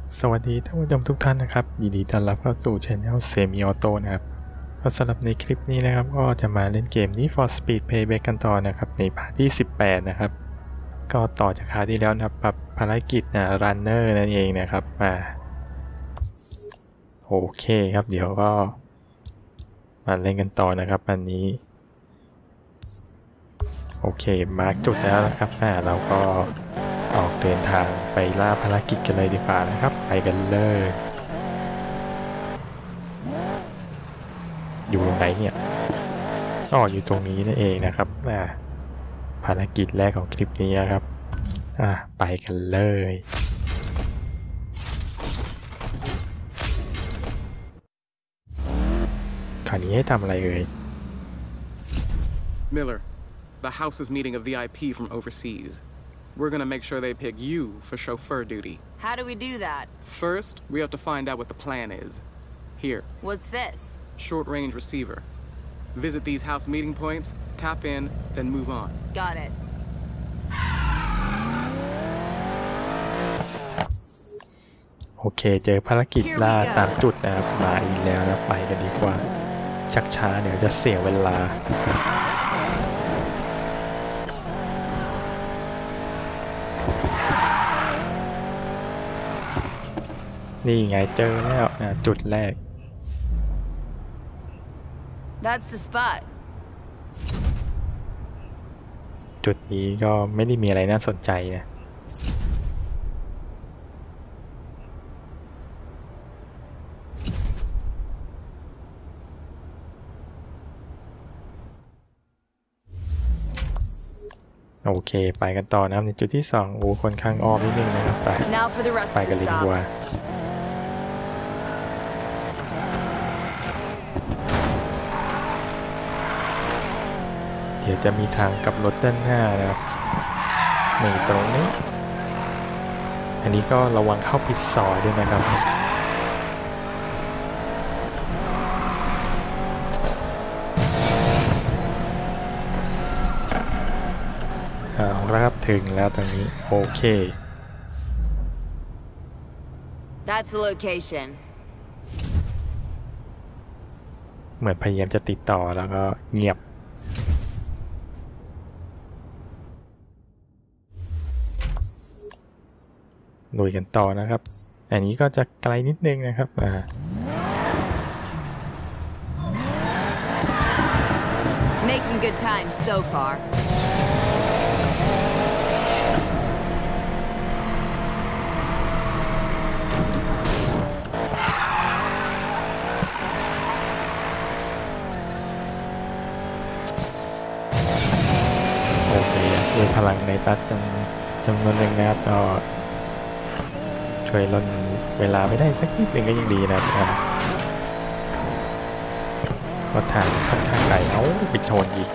สวัสดีท่านผู้ชมทุกท่านนะครับยินดีต้อนรับเข้าสู่ Channel Semi Auto นะครับก็สำหรับในคลิปนี้นะครับก็จะมาเล่นเกมนี้ For Speed Payback กันต่อนะครับในพาร์ทที่18นะครับก็ต่อจากคราวที่แล้วนะครับปรับภารกิจRunner นั่นเองนะครับโอเคครับเดี๋ยวก็มาเล่นกันต่อนะครับวันนี้โอเคมาร์กจุดแล้วนะครับเราก็ออกเดินทางไปล่าภารกิจกันเลยดีกว่านะครับไปกันเลยอยู่ตรงไหนเนี่ยอยู่ตรงนี้นั่นเองนะครับภารกิจแรกของคลิปนี้นะครับไปกันเลยคราวนี้ให้ทำอะไรเอ่ย Miller, the house is meeting a VIP from overseas. We're gonna make sure they pick you for chauffeur duty. How do we do that? First, we have to find out what the plan is. Here. What's this? Short-range receiver. Visit these house meeting points, tap in, then move on. Got it. โอเคเจอภารกิจล่าตามจุดนะครับมาอีกแล้วนะไปกันดีกว่าชักช้าเดี๋ยวจะเสียเวลานี่ไงเจอแล้วจุดแรก That's the spot. จุดนี้ก็ไม่ได้มีอะไรน่าสนใจนะโอเคไปกันต่อนะครับในจุดที่2โอ้ค่อนข้างอ้อมนิดนึงนะครับไปกันเลยดีกว่าเดี๋ยวจะมีทางกลับรถด้านหน้านะครับนี่ตรงนี้อันนี้ก็ระวังเข้าผิดซอยด้วยนะครับครับถึงแล้วตรงนี้โอเค That's the location. เหมือนพยายามจะติดต่อแล้วก็เงียบลุยกันต่อนะครับอันนี้ก็จะไกลนิดนึงนะครับ Making good time so far. ด้วยพลังในตัดจำนวนหนึ่งนะครับก็ช่วยลดเวลาไม่ได้สักนิดหนึ่งก็ยังดีนะครับก็ทางค่อนข้างไกลไปชนอีก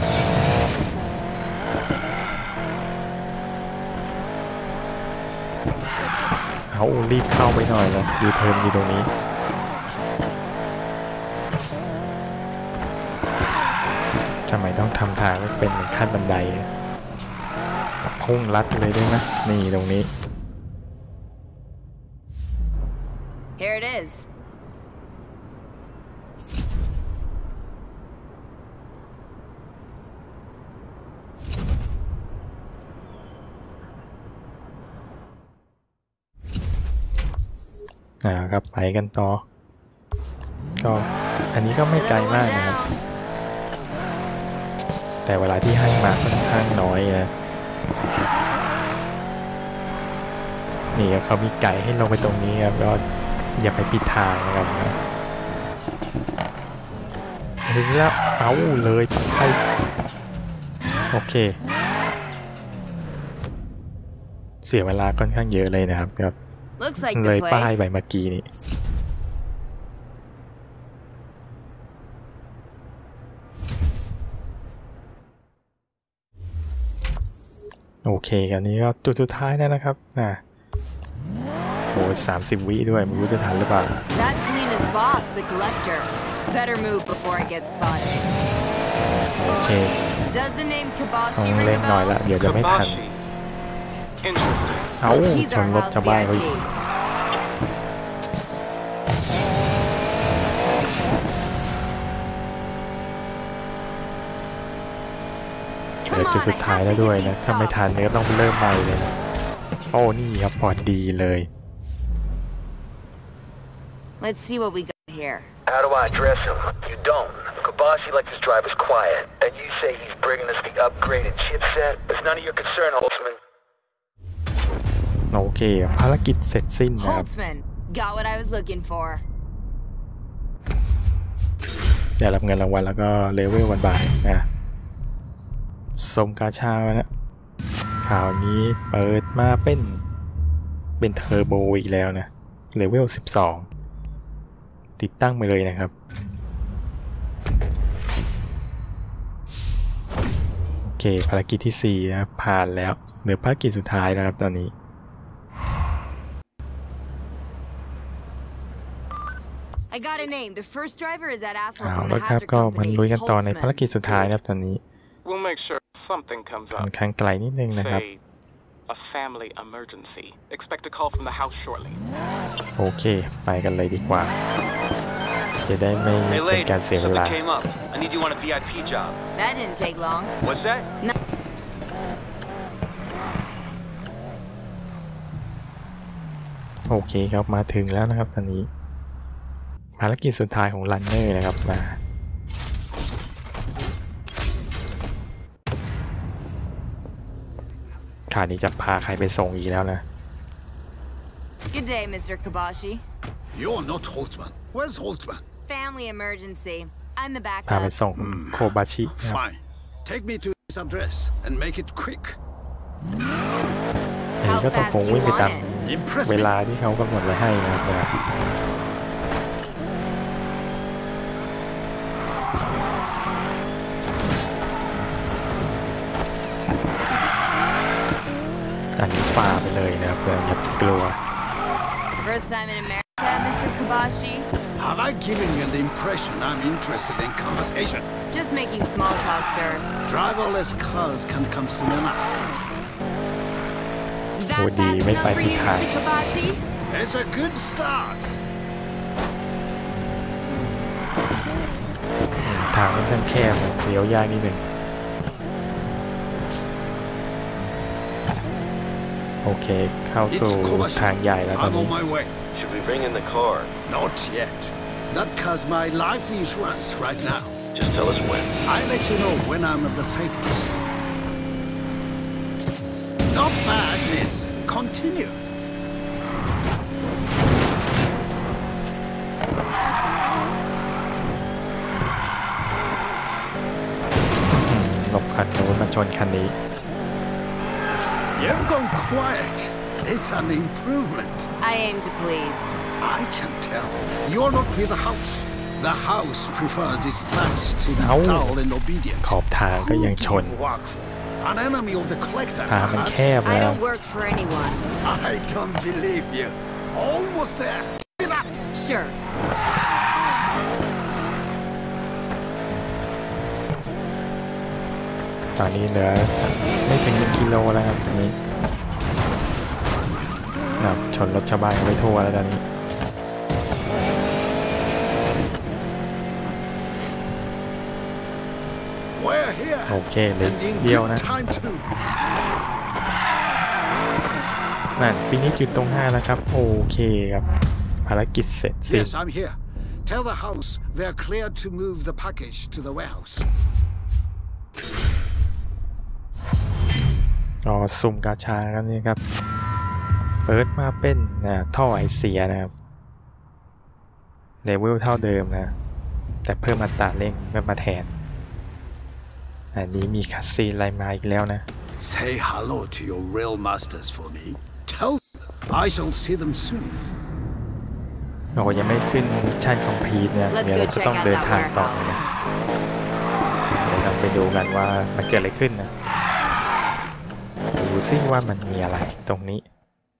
รีบเข้าไปหน่อยนะยูเทิร์นอยู่ตรงนี้ทำไมต้องทำทางเป็นเหมือนขั้นบันไดพุ่งลัดเลยได้ไหมนี่ตรงนี้ Here it is. ครับไปกันต่อก็อันนี้ก็ไม่ไกลมากนะครับแต่เวลาที่ให้มาค่อนข้างน้อยนะนี่เขามีไก่ให้ลงไปตรงนี้ครับก็อย่าไปปิดทางนะครับถึงแล้วเลยไปโอเคเสียเวลาค่อนข้างเยอะเลยนะครับเลยป้ายใบเมื่อกี้นี้โอเคกันนี้ก็จุดสุดท้ายแล้วนะครับโอ้30 วิด้วยไม่รู้จะทันหรือเปล่า That's Lena's boss, the collector. Better move before I get spotted. โอเค Does the name ต้อง Kabashi ring เล่น a หน่อยละ bell? เดี๋ยวจะไม่ทัน ชนรถชาวบ้านเขาอีกลือจุดสุดท้ายแล้วด้วยนะถ้าไม่ทันก็ต้องเริ่มใหม่เลยนะโอ้นี่ครับพอดีเลย Let's see what we got here. How do I address him? You don't. Kobashi likes his drivers quiet, and you say he's bringing us the upgraded chipset. It's none of your concern, Holtzman. โอเคภารกิจเสร็จสิ้นนะครับ Holtzman, got what I was looking for. ได้รับเงินรางวัลแล้วก็เลเวลวันบ่ายนะสมกาชานะข่าวนี้เปิดมาเป็นเทอร์โบอีกแล้วนะเลเวล12ติดตั้งไปเลยนะครับโอเคภารกิจที่4นะผ่านแล้วเหลือภารกิจสุดท้ายนะครับตอนนี้ I got a name. The first driver is that asshole เอา from ละ the ครับ hazard ก็มัน company. ลุยกันต่อในภารกิจ Holtzman. สุดท้ายนะครับตอนนี้ We'll make sure something comes ค่อ up. นข้างไกลนิดนึงนะครับ Say, a family emergency. Expect a call from the house shortly. โอเคไปกันเลยดีกว่าจะได้ไม่ Hey เป็น lady, การเสียเว something ลา came up. I need you on a VIP job. That didn't take long. What's that? โอเคครับมาถึงแล้วนะครับตอนนี้ภารกิจสุดท้ายของรันเนอร์นะครับมาข่าวนี้จะพาใครไปส่งอีกแล้วนะ Good day, Mr. Kobashi. You're not Holtzman. Where's Holtzman? Family emergency. I'm the พาไป backup. ส่งโคบาชินะครับ Fine. Take me to his address and make it quick. เห็นก็ต้องคงวิ่งไปตาม Impress เว me. ลาที่เขากำหนดไว้ให้นะครับอันนี้ฝ่าไปเลยนะครับอย่ากลัว First time in America, Mr. Kobashi. Have I given you the impression I'm interested in conversation? Just making small talk, sir. Driverless cars can come soon enough. That Would fast you make enough my for you, time? Mr. Kobashi? It's a good start. ทางค่อนข้างแคบเลี้ยวยากนิดนึงโอเคเข้า It's สู่ Kobashi. ทางใหญ่แล้วตอน I'm นี้ on my way. Should we bring in the car? Not yet. That car's my life insurance right now. Just tell us when. I'll let you know when I'm at the safe house. Not bad, miss. Continue. หลบคันโน้นมาชนคันนี้ You've gone quiet. It's an improvement. I aim to please. I can tell. You're not with the house. The house prefers its thugs to be Ow. dull and obedient. ขอบทางก็ยังชน Who do you work for? An enemy of the collector, ทางมันแค perhaps? บ I แล้ว don't work for anyone. I don't believe you. Almost there. Give it up. Sure. ตอนนี้เหลือไม่ถึง1 กิโลแล้วครับตอนนี้ชนรถชาวบ้านไปทั่วแล้วตอนนี้ We're here. โอเคเลย And in เดียว good นะ time too. นั่นฟินิชอยู่ตรง5แล้วครับโอเคครับภารกิจเสร็จสิ้น Yes, I'm here. Tell the house they're cleared to move the package to the warehouse. ก็ซุ่มกาชากันนี่ครับเปิดมาเป็นท่อไอเสียนะครับเลเวลเท่าเดิมนะแต่เพิ่มอัตราเร่งมาแทนอันนี้มีคัสซีนอะไรมาอีกแล้วนะ Say hello to your real masters for me. Tell them I shall see them soon. โอ้ยังไม่ขึ้นชั้นคอมพีทเนี่ย Let's เดี๋ยว go เราจะ check ต้อง out เดิน that ทางต่อ warehouse. นะเดี๋ยวเราไปดูกันว่ามันเกิดอะไรขึ้นนะดูซิว่ามันมีอะไรตรงนี้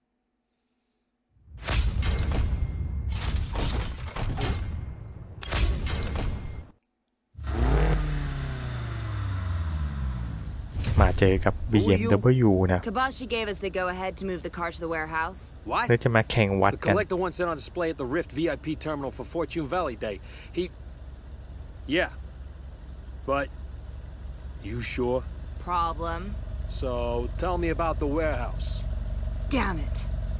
มาเจอกับ BMW นะ Kobashi gave us the go-ahead to move the car to the warehouse. เพื่อจะมาแข่งวัด The กัน collector wants it on display at the Rift VIP terminal for Fortune Valley Day. Yeah. But you sure? problem. So, tell me about the warehouse. Damn it.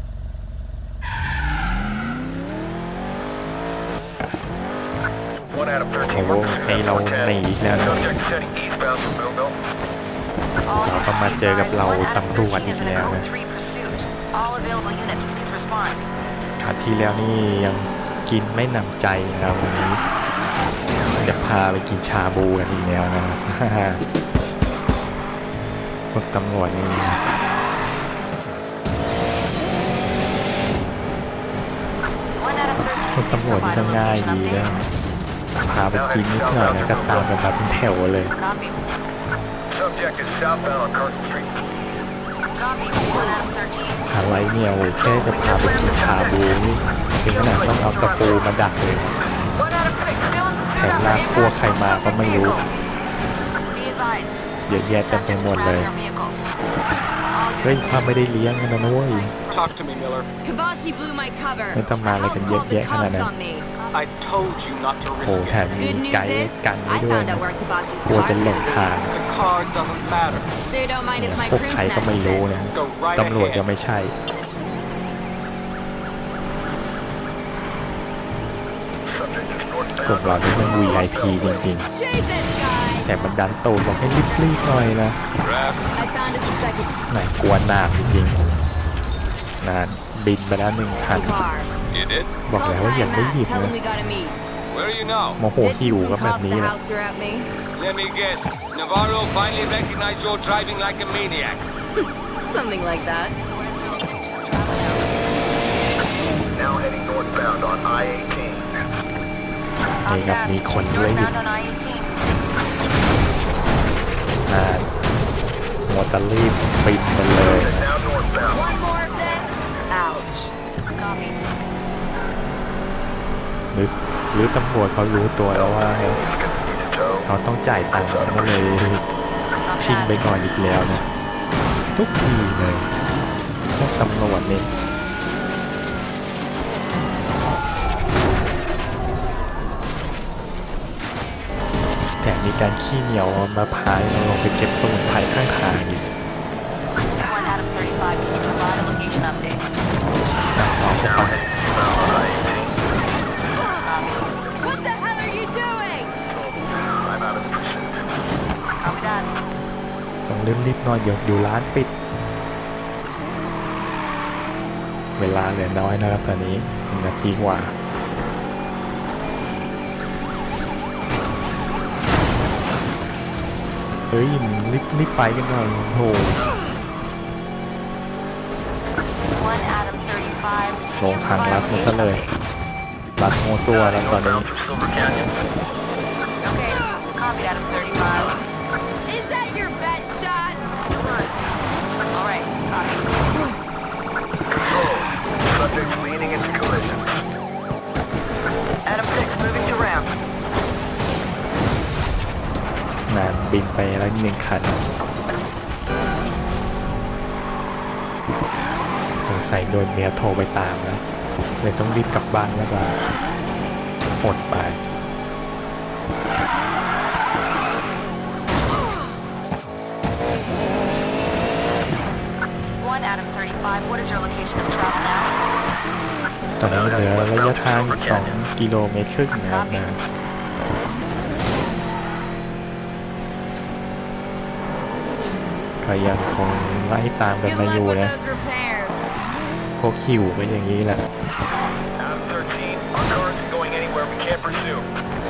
1 out of 13. โอ้โหให้เราหนีอีกแล้วนะ Subject heading eastbound from Millville. เราก็มาเจอกับเราตำรวจอีกแล้วนะคราวที่แล้วนี่ยังกินไม่หนำใจนะครับวันนี้จะพาไปกินชาบูกันอีกแล้วนะพวกตำรวจนี่พวกตำรวจนี่ก็ง่ายดีเลยพาไปกินนิดหน่อยนะก็ตามกันมาเป็นแถวเลย Subject is southbound on Carson Street. อะไรเนี่ยโอ้แค่จะพาไปกินชาบูนี่ถึงขนาดต้องเอาตะปูมาดักเลยแถมลากพวกใครมาก็ไม่รู้เยอะแยะเต็มไปหมดเลยเฮ้ยข้าไม่ได้เลี้ยงมันนะเว้ย Talk to me, Miller. Kabashi blew my cover. ไม่ต้องมาอะไรกันเยอะแยะขนาดนั้น I told you not to โอ้ risk แถ it. มมี Good ไก news ด์ is, กันไว้ I ด้วย found out where Kabashi's กลัว car's จะหลง headed. ทาง The car doesn't matter. So you don't mind เนี่ย if my พวก crew ใครก็ไม่ snatches รู้ it? นะ Go right ตำรวจก็ ahead. ไม่ใช่ กลุ่มเราที่มัน VIP จริง Chase this guy. ๆแต่มันดันตูดบอกให้รีบๆหน่อยนะ I found us a second ไหนกลัวหนาจริงๆนานบินไปแล้ว1 คัน car. You did? บอก Call แล้วว่า Ty อย่า and ไม่ Matt. หยิบ Tell นะ them we gotta meet. Where are you now? โมโห Ditching หิว some ก็แบบ cops นี้ the แหละ house throughout me. Let me guess. Navarro finally recognized you're driving like a maniac. Something like that. Now heading northbound on I-18. นี่ครับมีคนด้วยอยู่มอเตอร์รีบปิดกันเลย Now northbound. One more of this. Ouch. หรือตำรวจเขารู้ตัวแล้วว่าเขาต้องจ่ายตังค์ก็เลยชิงไปก่อนอีกแล้วนะทุกทีเลยพวกตำรวจนี่แต่มีการขี้เหนียวมาพายเราลงไปเก็บสมุนไพรข้างทางอีกเอาเข้าไป What the hell are you doing? I'm out of precinct. ต้องรีบๆหน่อยอยู่ร้านปิด เวลาเหลือน้อยนะครับตอนนี้1 นาทีกว่าเฮ้ยรีบไปกันหน่อยโอ้โหลงทางลัดมันซะเลยลัดโมซัวแล้วตอนนี้ Silver Canyon. Is that your best shot? Control. Subject's leaning into collision. Adam 6, moving to ramp. นานบินไปแล้ว1 คันสงสัยโดนเมียโทรไปตามนะเลยต้องรีบกลับบ้านแล้วก็อดไปตอนนี้เหลือระยะทาง2 กิโลเมตรครึ่งนะครับนะก็ยังคงไล่ตามกัน Good มาอ luck ยู่ with นะ those repairs. พวกคิวก็อย่างนี้แหละ Adam 13, our car isn't going anywhere we can't pursue.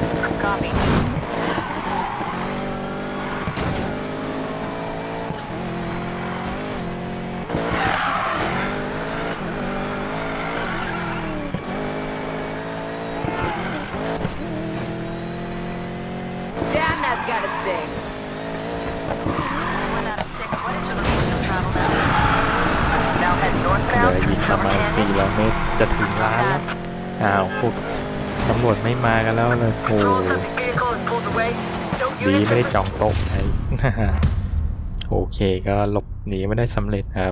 Damn, that's gotta sting. เหลืออีกประมาณ400 เมตรจะถึงร้านแล้วอ้าวพวกตำรวจไม่มากันแล้วเลยโอ้ดีไม่ได้จองโต๊ะไว้ โอเคก็หลบหนีไม่ได้สำเร็จครับ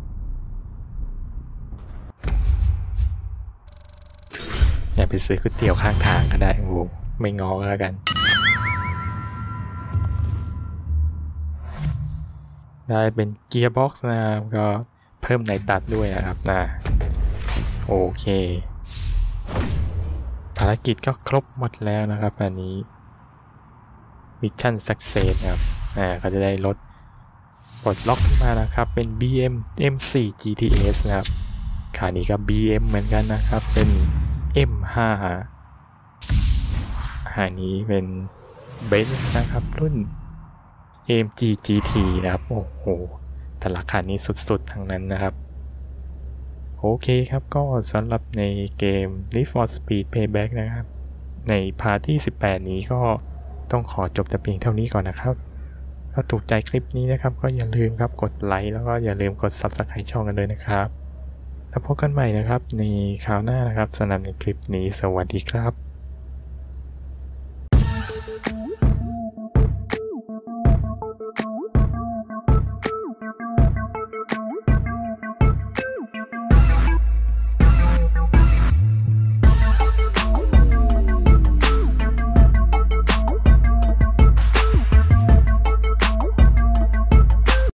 อย่าไปซื้อก๋วยเตี๋ยวข้างทางก็ได้โอ้ไม่งอแล้วกันได้เป็นเกียร์บ็อกซ์นะครับก็เพิ่มในตัดด้วยนะครับโอเคภารกิจก็ครบหมดแล้วนะครับอันนี้มิชชั่นสักเซสนะครับก็จะได้รถปลดล็อกขึ้นมานะครับเป็น BM M4 GTS นะครับคันนี้ก็ BM เหมือนกันนะครับเป็น M5 อันนี้เป็นเบนซ์นะครับรุ่น AMG GT นะครับโอ้โหแต่ละคันนี้สุดๆทั้งนั้นนะครับโอเคครับก็สำหรับในเกม Need for Speed Payback นะครับในพาร์ทที่18นี้ก็ต้องขอจบแต่เพียงเท่านี้ก่อนนะครับถ้าถูกใจคลิปนี้นะครับก็อย่าลืมครับกดไลค์แล้วก็อย่าลืมกด Subscribe ช่องกันเลยนะครับแล้วพบกันใหม่นะครับในคราวหน้านะครับสำหรับในคลิปนี้สวัสดีครับ